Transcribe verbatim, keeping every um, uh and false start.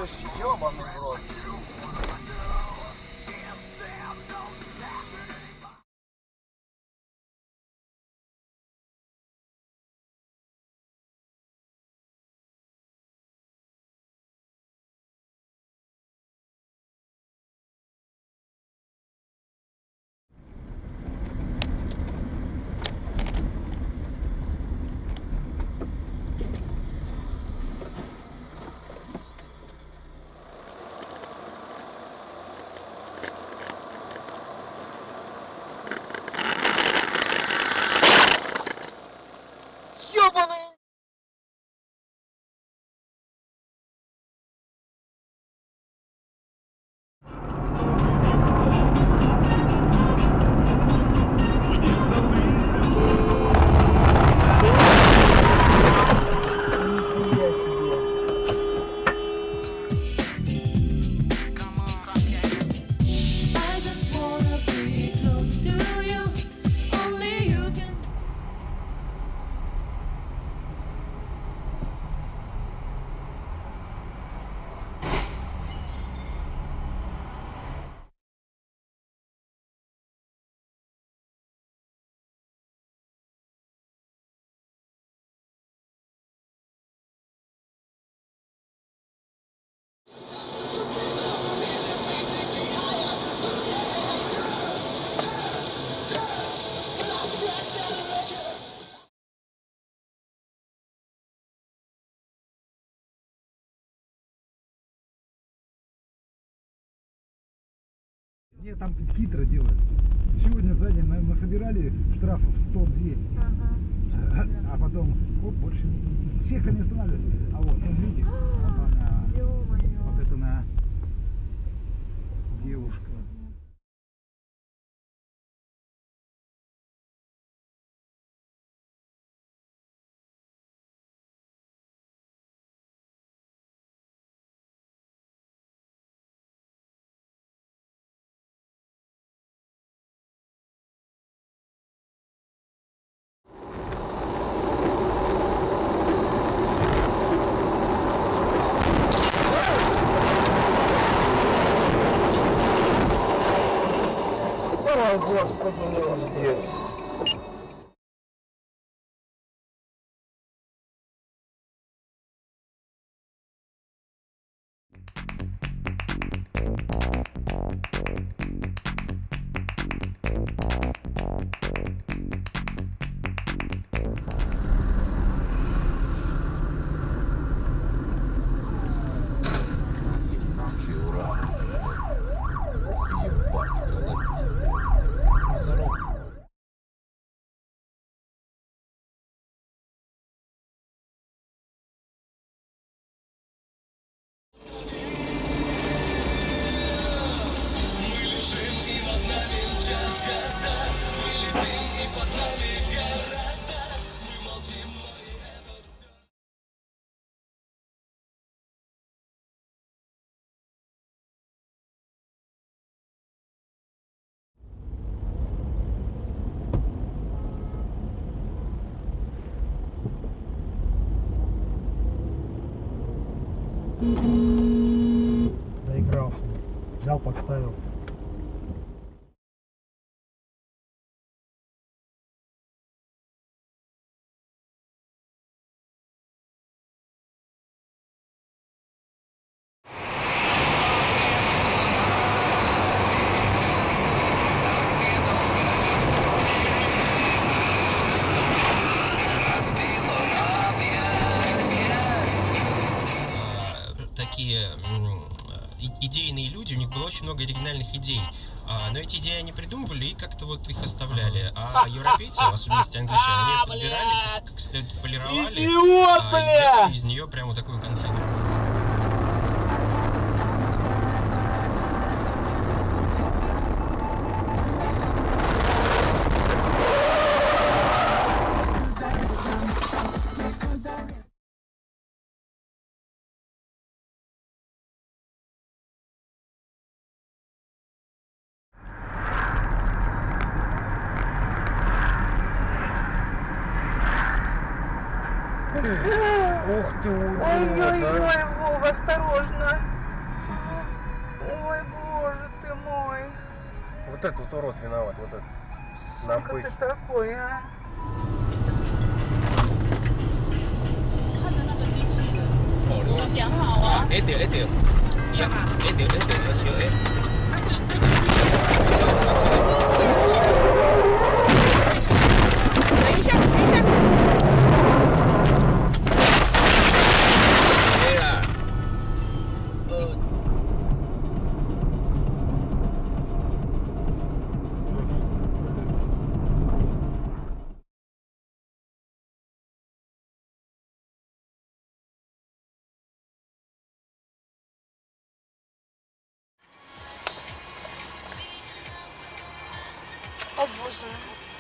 дождь, ёбаный в рот. Не, там хитро делают. Сегодня за день насобирали штрафов сто-двести. Ага. А, а потом, оп, больше всех они останавливают. А вот, он видит, вот она, вот это на девушка. Господи, милосердие. Вообще ура! Ох, ебать, колотит. Зарос. Заигрался. Взял, подставил. Такие идейные люди, у них было очень много оригинальных идей, но эти идеи они придумывали и как-то вот их оставляли, а европейцы, в особенности англичане, они подбирали, как следует полировали, Идиот, и делали из нее прямо такую конфету. Ух ты, урод! Ой-ой-ой, Вова, осторожно. мой. Вот этот вот урод виноват, вот этот. Сука ты такой, а? 看着那个机器人，我讲好啊。 哎对哎对，呀哎对哎对要小哎。 等一下，等一下。 谁啦？呃。 О боже.